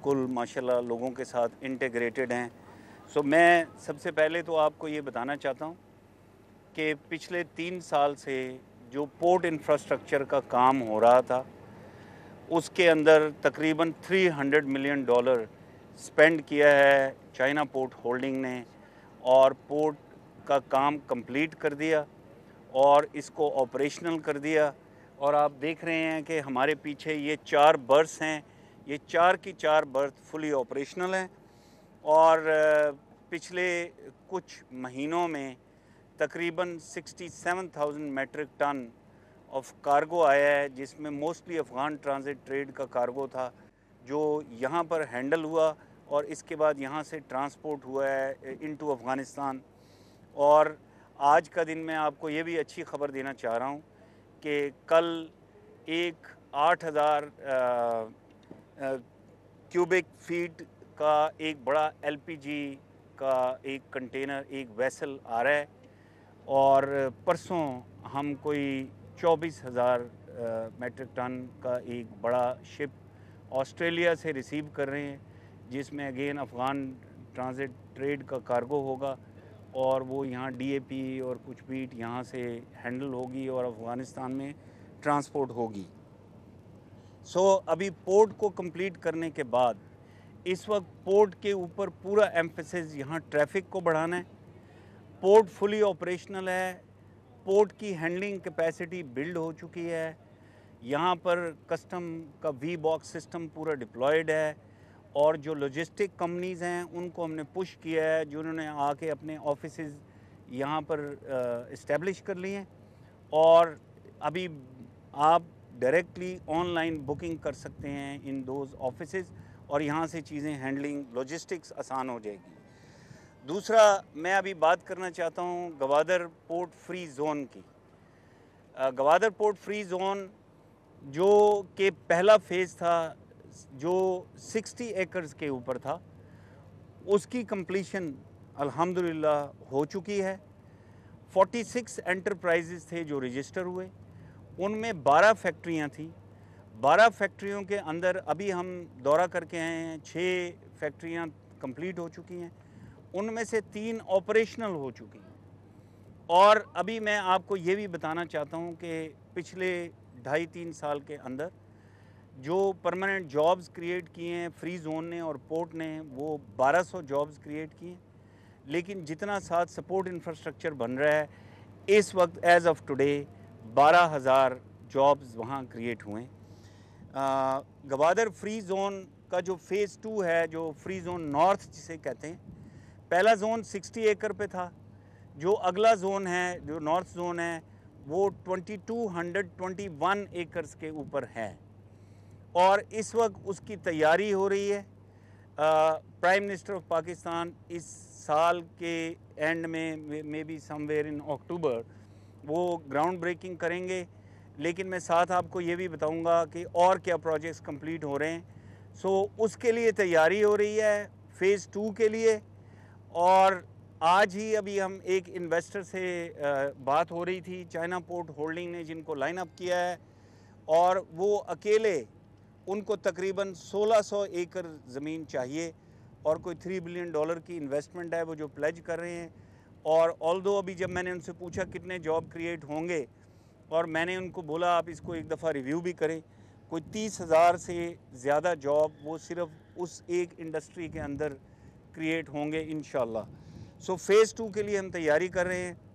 बिल्कुल माशाल्लाह लोगों के साथ इंटीग्रेटेड हैं। सो मैं सबसे पहले तो आपको ये बताना चाहता हूँ कि पिछले 3 साल से जो पोर्ट इंफ्रास्ट्रक्चर का काम हो रहा था, उसके अंदर तकरीबन $300 मिलियन स्पेंड किया है चाइना पोर्ट होल्डिंग ने, और पोर्ट का काम कंप्लीट कर दिया और इसको ऑपरेशनल कर दिया। और आप देख रहे हैं कि हमारे पीछे ये 4 बर्थ्स हैं, ये 4 की 4 बर्थ फुली ऑपरेशनल हैं। और पिछले कुछ महीनों में तकरीबन 67,000 मेट्रिक टन ऑफ कार्गो आया है, जिसमें मोस्टली अफ़गान ट्रांजिट ट्रेड का कार्गो था जो यहाँ पर हैंडल हुआ और इसके बाद यहाँ से ट्रांसपोर्ट हुआ है इनटू अफ़गानिस्तान। और आज का दिन मैं आपको ये भी अच्छी खबर देना चाह रहा हूँ कि कल एक 8,000 क्यूबिक फीट का एक बड़ा एलपीजी का एक कंटेनर, एक वेसल आ रहा है। और परसों हम कोई 24,000 मेट्रिक टन का एक बड़ा शिप ऑस्ट्रेलिया से रिसीव कर रहे हैं, जिसमें अगेन अफ़गान ट्रांजिट ट्रेड का कार्गो होगा और वो यहाँ डीएपी और कुछ बीट यहाँ से हैंडल होगी और अफ़गानिस्तान में ट्रांसपोर्ट होगी। सो अभी पोर्ट को कंप्लीट करने के बाद इस वक्त पोर्ट के ऊपर पूरा एम्फेसिस यहाँ ट्रैफिक को बढ़ाना है। पोर्ट फुली ऑपरेशनल है, पोर्ट की हैंडलिंग कैपेसिटी बिल्ड हो चुकी है, यहाँ पर कस्टम का वी बॉक्स सिस्टम पूरा डिप्लॉयड है, और जो लॉजिस्टिक कंपनीज़ हैं उनको हमने पुश किया है, जिन्होंने आके अपने ऑफिसेज़ यहाँ पर इस्टेब्लिश कर लिए हैं। और अभी आप डायरेक्टली ऑनलाइन बुकिंग कर सकते हैं इन दोज ऑफिसेज़, और यहाँ से चीज़ें हैंडलिंग लॉजिस्टिक्स आसान हो जाएगी। दूसरा, मैं अभी बात करना चाहता हूँ गवादर पोर्ट फ्री ज़ोन की। गवादर पोर्ट फ्री ज़ोन जो कि पहला फ़ेज़ था, जो 60 एकर्स के ऊपर था, उसकी कंप्लीशन अल्हम्दुलिल्लाह हो चुकी है। 46 एंटरप्राइजेज़ थे जो रजिस्टर हुए, उनमें 12 फैक्ट्रियाँ थी। 12 फैक्ट्रियों के अंदर अभी हम दौरा करके आए हैं, 6 फैक्ट्रियाँ कंप्लीट हो चुकी हैं, उनमें से 3 ऑपरेशनल हो चुकी हैं। और अभी मैं आपको ये भी बताना चाहता हूँ कि पिछले 2.5-3 साल के अंदर जो परमानेंट जॉब्स क्रिएट किए हैं फ्री जोन ने और पोर्ट ने, वो 1200 जॉब्स क्रिएट किए हैं। लेकिन जितना साथ सपोर्ट इंफ्रास्ट्रक्चर बन रहा है, इस वक्त एज़ ऑफ टुडे 12,000 जॉब्स वहाँ क्रिएट हुए हैं। गवादर फ्री जोन का जो फ़ेज़ 2 है, जो फ्री जोन नॉर्थ जिसे कहते हैं, पहला जोन 60 एकड़ पे था। जो अगला जोन है, जो नॉर्थ जोन है, वो 2221 एकर्स के ऊपर है और इस वक्त उसकी तैयारी हो रही है। प्राइम मिनिस्टर ऑफ पाकिस्तान इस साल के एंड में, मे बी समवेयर इन अक्टूबर, वो ग्राउंड ब्रेकिंग करेंगे। लेकिन मैं साथ आपको ये भी बताऊंगा कि और क्या प्रोजेक्ट्स कंप्लीट हो रहे हैं। सो उसके लिए तैयारी हो रही है फ़ेज़ 2 के लिए। और आज ही अभी हम एक इन्वेस्टर से बात हो रही थी, चाइना पोर्ट होल्डिंग ने जिनको लाइन अप किया है, और वो अकेले उनको तकरीबन 1600 एकड़ ज़मीन चाहिए और कोई $3 बिलियन की इन्वेस्टमेंट है वो जो प्लेज कर रहे हैं। और ऑल्दो अभी जब मैंने उनसे पूछा कितने जॉब क्रिएट होंगे, और मैंने उनको बोला आप इसको एक दफ़ा रिव्यू भी करें, कोई 30,000 से ज़्यादा जॉब वो सिर्फ उस एक इंडस्ट्री के अंदर क्रिएट होंगे इंशाल्लाह। सो फ़ेज़ 2 के लिए हम तैयारी कर रहे हैं।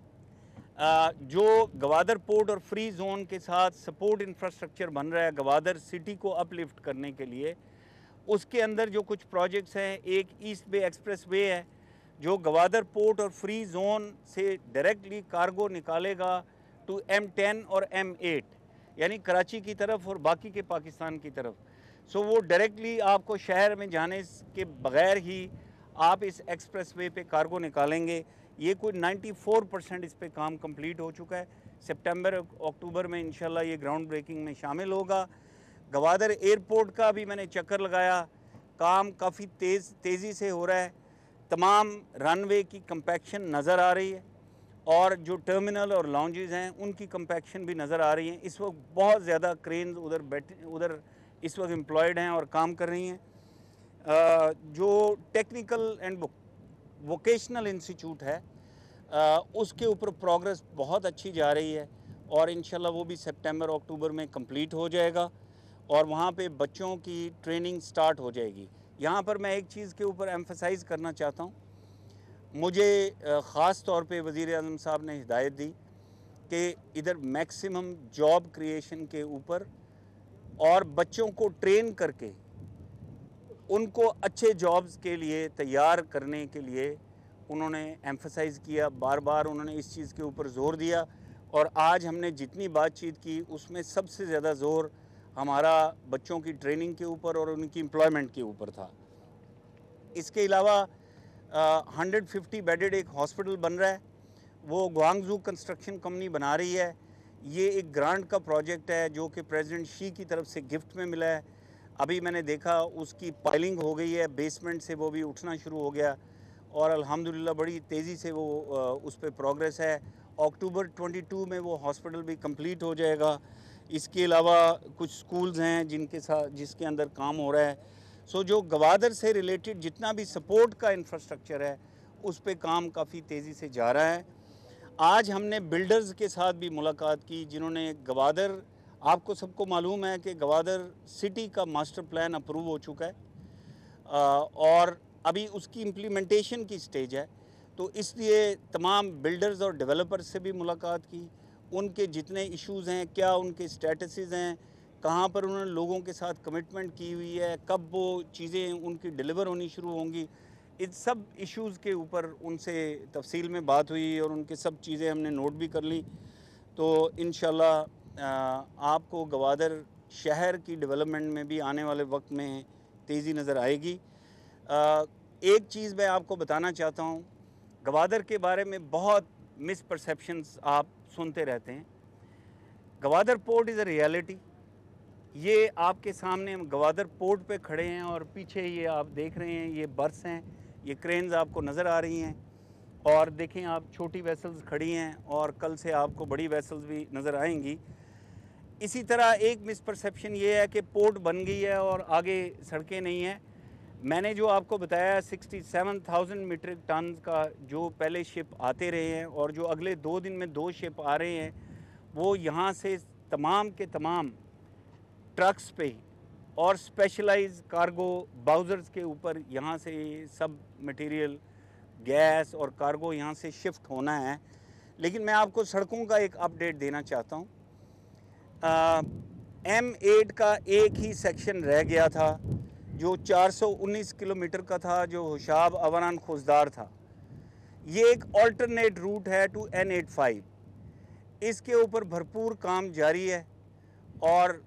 जो गवादर पोर्ट और फ्री जोन के साथ सपोर्ट इंफ्रास्ट्रक्चर बन रहा है गवादर सिटी को अपलिफ्ट करने के लिए, उसके अंदर जो कुछ प्रोजेक्ट्स हैं, एक ईस्ट बे एक्सप्रेस वे है जो गवादर पोर्ट और फ्री जोन से डायरेक्टली कार्गो निकालेगा टू M10 और M8, यानी कराची की तरफ और बाकी के पाकिस्तान की तरफ। सो वो डायरेक्टली आपको शहर में जाने के बग़ैर ही आप इस एक्सप्रेस वे पे कार्गो निकालेंगे। ये कोई 94% इस पे काम कंप्लीट हो चुका है। सितंबर अक्टूबर में इंशाल्लाह ये ग्राउंड ब्रेकिंग में शामिल होगा। गवादर एयरपोर्ट का भी मैंने चक्कर लगाया, काम काफ़ी तेज़ी से हो रहा है। तमाम रनवे की कंपैक्शन नज़र आ रही है और जो टर्मिनल और लॉन्जेस हैं उनकी कंपैक्शन भी नज़र आ रही हैं। इस वक्त बहुत ज़्यादा क्रेन्स उधर इस वक्त एम्प्लॉयड हैं और काम कर रही हैं। जो टेक्निकल एंड वोकेशनल इंस्टीट्यूट है उसके ऊपर प्रोग्रेस बहुत अच्छी जा रही है और इंशाल्लाह वो भी सितंबर अक्टूबर में कंप्लीट हो जाएगा और वहाँ पे बच्चों की ट्रेनिंग स्टार्ट हो जाएगी। यहाँ पर मैं एक चीज़ के ऊपर एम्फसाइज़ करना चाहता हूँ। मुझे ख़ास तौर पे वज़ीर आज़म साहब ने हिदायत दी कि इधर मैक्सिमम जॉब क्रिएशन के ऊपर और बच्चों को ट्रेन करके उनको अच्छे जॉब्स के लिए तैयार करने के लिए उन्होंने एम्फसाइज़ किया, बार बार उन्होंने इस चीज़ के ऊपर ज़ोर दिया और आज हमने जितनी बातचीत की उसमें सबसे ज़्यादा ज़ोर हमारा बच्चों की ट्रेनिंग के ऊपर और उनकी एम्प्लॉयमेंट के ऊपर था। इसके अलावा 150 बेडेड एक हॉस्पिटल बन रहा है, वो ग्वांगजू कंस्ट्रक्शन कंपनी बना रही है। ये एक ग्रांट का प्रोजेक्ट है जो कि प्रेसिडेंट शी की तरफ से गिफ्ट में मिला है। अभी मैंने देखा उसकी पाइलिंग हो गई है, बेसमेंट से वो भी उठना शुरू हो गया और अल्हम्दुलिल्लाह बड़ी तेज़ी से वो उस पर प्रोग्रेस है। अक्टूबर 22 में वो हॉस्पिटल भी कंप्लीट हो जाएगा। इसके अलावा कुछ स्कूल्स हैं जिसके अंदर काम हो रहा है। सो जो गवादर से रिलेटेड जितना भी सपोर्ट का इंफ्रास्ट्रक्चर है उस पे काम काफ़ी तेज़ी से जा रहा है। आज हमने बिल्डर्स के साथ भी मुलाकात की जिन्होंने गवादर, आपको सबको मालूम है कि गवादर सिटी का मास्टर प्लान अप्रूव हो चुका है और अभी उसकी इम्प्लीमेंटेशन की स्टेज है। तो इसलिए तमाम बिल्डर्स और डेवलपर्स से भी मुलाकात की, उनके जितने इश्यूज़ हैं, क्या उनके स्टेटसेस हैं, कहाँ पर उन्होंने लोगों के साथ कमिटमेंट की हुई है, कब वो चीज़ें उनकी डिलीवर होनी शुरू होंगी, इन सब इश्यूज़ के ऊपर उनसे तफसील में बात हुई और उनके सब चीज़ें हमने नोट भी कर ली। तो इंशाल्लाह आपको गवादर शहर की डेवलपमेंट में भी आने वाले वक्त में तेज़ी नज़र आएगी। एक चीज़ मैं आपको बताना चाहता हूँ, गवादर के बारे में बहुत मिसपरसेप्शंस आप सुनते रहते हैं। Gwadar port is a reality. ये आपके सामने हम गवादर पोर्ट पे खड़े हैं और पीछे ये आप देख रहे हैं ये बर्स हैं, ये क्रेन्स आपको नज़र आ रही हैं और देखें आप छोटी वेसल्स खड़ी हैं और कल से आपको बड़ी वेसल्स भी नज़र आएंगी। इसी तरह एक मिसपरसेप्शन ये है कि पोर्ट बन गई है और आगे सड़कें नहीं हैं। मैंने जो आपको बताया 67,000 मीट्रिक टन का जो पहले शिप आते रहे हैं और जो अगले 2 दिन में 2 शिप आ रहे हैं, वो यहाँ से तमाम के तमाम ट्रक्स पे और स्पेशलाइज कार्गो बाउज़र्स के ऊपर यहाँ से सब मटेरियल, गैस और कार्गो यहाँ से शिफ्ट होना है। लेकिन मैं आपको सड़कों का एक अपडेट देना चाहता हूँ। M8 का एक ही सेक्शन रह गया था जो 419 किलोमीटर का था, जो हुशाब अवरान खुजदार था। ये एक ऑल्टरनेट रूट है टू N85। इसके ऊपर भरपूर काम जारी है और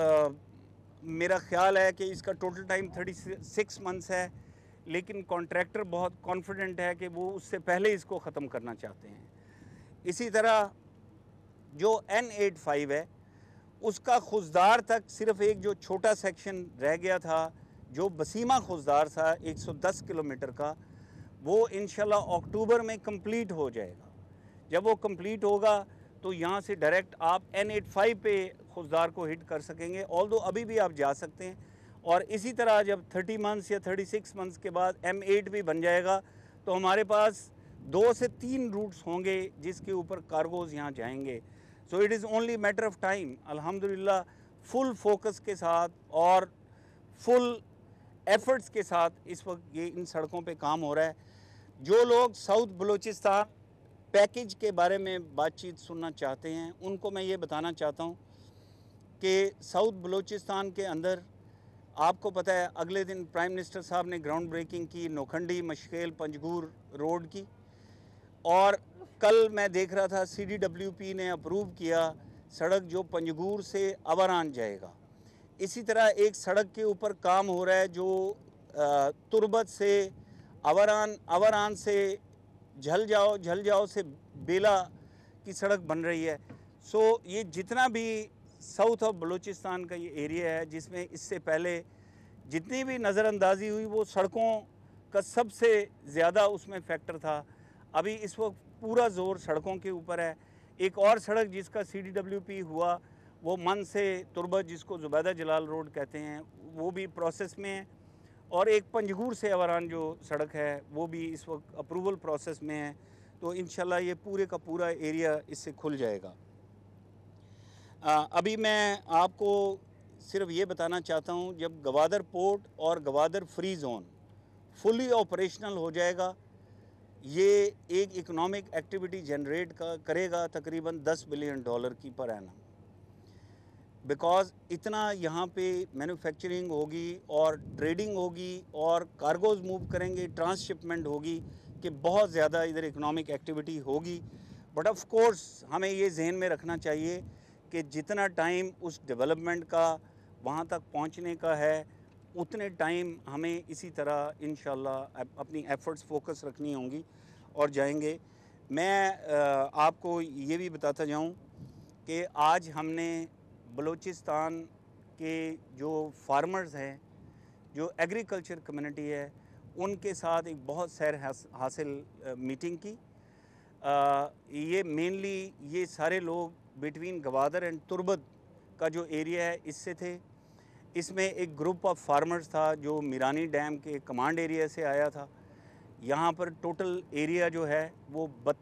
मेरा ख्याल है कि इसका टोटल टाइम 36 मंथ्स है, लेकिन कॉन्ट्रैक्टर बहुत कॉन्फिडेंट है कि वो उससे पहले इसको ख़त्म करना चाहते हैं। इसी तरह जो N85 है उसका खुजदार तक सिर्फ एक जो छोटा सेक्शन रह गया था जो बसीमा खुजदार था 110 किलोमीटर का, वो इंशाल्लाह अक्टूबर में कंप्लीट हो जाएगा। जब वो कंप्लीट होगा तो यहाँ से डायरेक्ट आप N85 पे खुजदार को हिट कर सकेंगे, ऑल्दो अभी भी आप जा सकते हैं। और इसी तरह जब 30 मंथ्स या 36 मंथ्स के बाद M8 भी बन जाएगा तो हमारे पास 2 से 3 रूट्स होंगे जिसके ऊपर कार्गोज़ यहाँ जाएंगे। So it is only matter of time. अल्हम्दुलिल्लाह फुल फोकस के साथ और फुल एफर्ट्स के साथ इस वक्त ये इन सड़कों पे काम हो रहा है। जो लोग साउथ बलूचिस्तान पैकेज के बारे में बातचीत सुनना चाहते हैं उनको मैं ये बताना चाहता हूँ कि साउथ बलूचिस्तान के अंदर आपको पता है अगले दिन प्राइम मिनिस्टर साहब ने ग्राउंड ब्रेकिंग की नोखंडी मशकेल पंजगूर रोड की, और कल मैं देख रहा था CDWP ने अप्रूव किया सड़क जो पंजगूर से अवरान जाएगा। इसी तरह एक सड़क के ऊपर काम हो रहा है जो तुरबत से अवरान से झलजाओ से बेला की सड़क बन रही है। सो ये जितना भी साउथ ऑफ बलूचिस्तान का ये एरिया है जिसमें इससे पहले जितनी भी नज़रअंदाजी हुई वो सड़कों का सबसे ज़्यादा उसमें फैक्टर था। अभी इस वक्त पूरा ज़ोर सड़कों के ऊपर है। एक और सड़क जिसका CDWP हुआ वो मन से तुरबत जिसको ज़ुबैदा जलाल रोड कहते हैं, वो भी प्रोसेस में है اور ایک پنجگور سے اوران جو سڑک ہے وہ بھی اس وقت اپروول پروسیس میں ہے، تو انشاءاللہ یہ پورے کا پورا ایریا اس سے کھل جائے گا۔ ابھی میں آپ کو صرف یہ بتانا چاہتا ہوں، جب گوادر پورٹ اور Gwadar free zone fully operational ہو جائے گا، یہ ایک اکنامک ایکٹیویٹی جنریٹ کرے گا تقریباً $10 بلین کی پر اینم، بیکاز اتنا یہاں پہ مینوفیکچرنگ ہوگی اور ٹریڈنگ ہوگی اور کارگوز موو کریں گے، ٹرانس شپمنٹ ہوگی کہ بہت زیادہ ادھر اکنامک ایکٹیویٹی ہوگی۔ بٹ آف کورس ہمیں یہ ذہن میں رکھنا چاہیے کہ جتنا ٹائم اس ڈیولپمنٹ کا وہاں تک پہنچنے کا ہے، اتنے ٹائم ہمیں اسی طرح انشاءاللہ اپنی ایفرٹس فوکس رکھنی ہوں گی اور جائیں گے۔ میں آپ کو یہ بھی بتاتا جاؤں کہ آج ہم نے بلوچستان کے جو فارمرز ہیں، جو ایگریکلچر کمیونٹی ہے، ان کے ساتھ ایک بہت سیر حاصل میٹنگ کی۔ یہ مینلی یہ سارے لوگ بٹوین گوادر اینڈ تربت کا جو ایریا ہے اس سے تھے۔ اس میں ایک گروپ آف فارمرز تھا جو میرانی ڈیم کے کمانڈ ایریا سے آیا تھا۔ یہاں پر ٹوٹل ایریا جو ہے وہ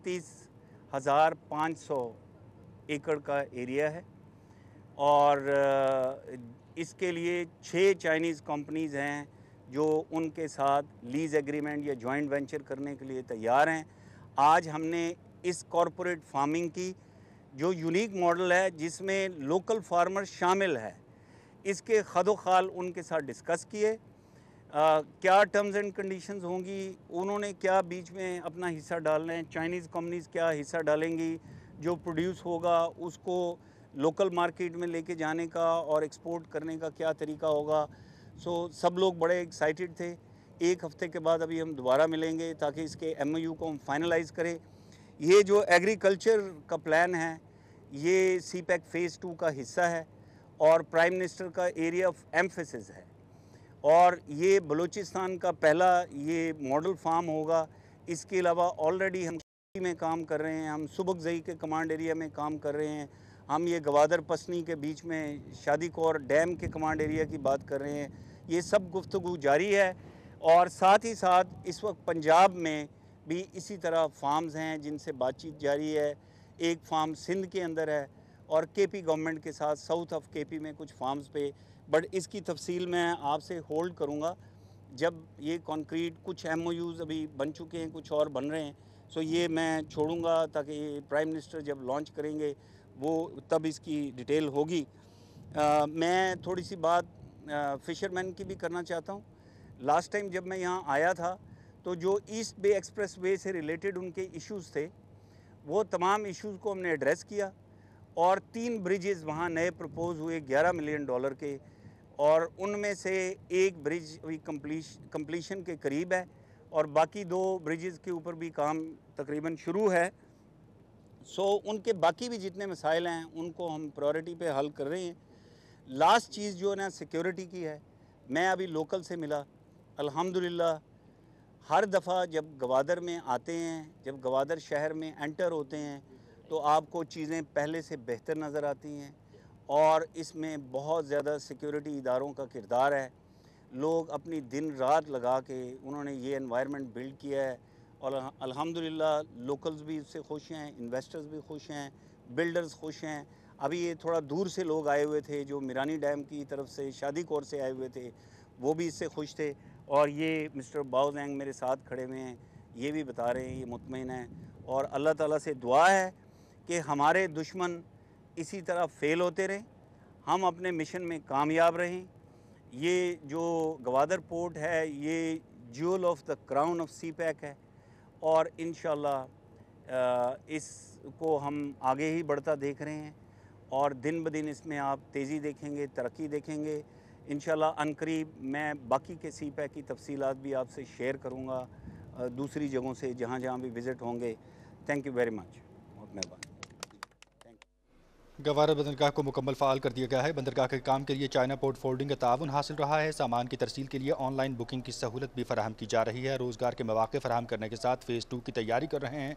32,500 ایکڑ کا ایریا ہے، اور اس کے لیے 6 چائنیز کمپنیز ہیں جو ان کے ساتھ لیز ایگریمنٹ یا جوائنٹ وینچر کرنے کے لیے تیار ہیں۔ آج ہم نے اس کارپوریٹ فارمنگ کی جو یونیک ماڈل ہے جس میں لوکل فارمر شامل ہے، اس کے خد و خال ان کے ساتھ ڈسکس کیے، کیا ٹرمز اینڈ کنڈیشنز ہوں گی، انہوں نے کیا بیچ میں اپنا حصہ ڈالنا ہے، چائنیز کمپنیز کیا حصہ ڈالیں گی، جو پروڈیوس ہوگا اس کو لوکل مارکیٹ میں لے کے جانے کا اور ایکسپورٹ کرنے کا کیا طریقہ ہوگا۔ سب لوگ بڑے ایکسائٹڈ تھے۔ ایک ہفتے کے بعد ابھی ہم دوبارہ ملیں گے تاکہ اس کے ایم او یو کو ہم فائنلائز کریں۔ یہ جو ایگریکلچر کا پلان ہے یہ سی پیک فیز 2 کا حصہ ہے اور پرائم منسٹر کا ایریا آف ایمفیسس ہے، اور یہ بلوچستان کا پہلا یہ ماڈل فارم ہوگا۔ اس کے علاوہ آلریڈی ہم میں کام کر رہے ہیں، ہم سبک زئی کے کمانڈ ایریا میں کام کر رہے ہیں، ہم یہ گوادر پسنی کے بیچ میں شادی کور ڈیم کے کمانڈ ایریا کی بات کر رہے ہیں۔ یہ سب گفتگو جاری ہے، اور ساتھ ہی ساتھ اس وقت پنجاب میں بھی اسی طرح فارمز ہیں جن سے بات چیت جاری ہے۔ ایک فارم سندھ کے اندر ہے اور کے پی گورنمنٹ کے ساتھ ساؤتھ آف کے پی میں کچھ فارمز پہ، بٹ اس کی تفصیل میں آپ سے ہولڈ کروں گا جب یہ کانکریٹ کچھ ایم او یوز ابھی بن چکے ہیں، کچھ اور بن رہے ہیں، سو یہ میں چھوڑوں گا تاکہ پرائم منسٹر جب لانچ کریں گے وہ تب اس کی ڈیٹیل ہوگی۔ میں تھوڑی سی بات فشرمین کی بھی کرنا چاہتا ہوں۔ لاسٹ ٹائم جب میں یہاں آیا تھا تو جو ایسٹ بے ایکسپریس وے سے ریلیٹڈ ان کے ایشوز تھے، وہ تمام ایشوز کو ہم نے ایڈریس کیا، اور 3 بریجز وہاں نئے پرپوز ہوئے $11 ملین کے، اور ان میں سے ایک برج ابھی کمپلیشن کے قریب ہے، اور باقی 2 بریجز کے اوپر بھی کام تقریباً شروع ہے۔ ان کے باقی بھی جتنے مسائل ہیں ان کو ہم پرائورٹی پہ حل کر رہے ہیں۔ لاسٹ چیز جو ہے نا سیکیورٹی کی ہے، میں ابھی لوکل سے ملا، الحمدللہ ہر دفعہ جب گوادر میں آتے ہیں، جب گوادر شہر میں انٹر ہوتے ہیں تو آپ کو چیزیں پہلے سے بہتر نظر آتی ہیں، اور اس میں بہت زیادہ سیکیورٹی اداروں کا کردار ہے۔ لوگ اپنی دن رات لگا کے انہوں نے یہ انوائرمنٹ بلڈ کیا ہے، اور الحمدللہ لوکلز بھی اس سے خوش ہیں، انویسٹرز بھی خوش ہیں، بلڈرز خوش ہیں۔ ابھی یہ تھوڑا دور سے لوگ آئے ہوئے تھے جو میرانی ڈیم کی طرف سے شادی کور سے آئے ہوئے تھے، وہ بھی اس سے خوش تھے، اور یہ مسٹر باؤزینگ میرے ساتھ کھڑے ہوئے ہیں، یہ بھی بتا رہے ہیں، یہ مطمئن ہیں، اور اللہ تعالیٰ سے دعا ہے کہ ہمارے دشمن اسی طرح فیل ہوتے رہیں، ہم اپنے مشن میں کامیاب رہیں۔ یہ جو گوادر پورٹ ہے یہ jewel of the crown of CPEC ہے، اور انشاءاللہ اس کو ہم آگے ہی بڑھتا دیکھ رہے ہیں، اور دن بدن اس میں آپ تیزی دیکھیں گے، ترقی دیکھیں گے۔ انشاءاللہ عنقریب میں باقی کے سی پیک کی تفصیلات بھی آپ سے شیئر کروں گا دوسری جگہوں سے جہاں جہاں بھی وزٹ ہوں گے۔ تھینک یو ویری مچ، بہت مہربانی۔ گوادر بندرگاہ کو مکمل فعال کر دیا گیا ہے۔ بندرگاہ کے کام کے لیے چائنا پورٹ فولڈنگ کا تعاون حاصل رہا ہے۔ سامان کی ترسیل کے لیے آن لائن بکنگ کی سہولت بھی فراہم کی جا رہی ہے۔ روزگار کے مواقع فراہم کرنے کے ساتھ فیز 2 کی تیاری کر رہے ہیں۔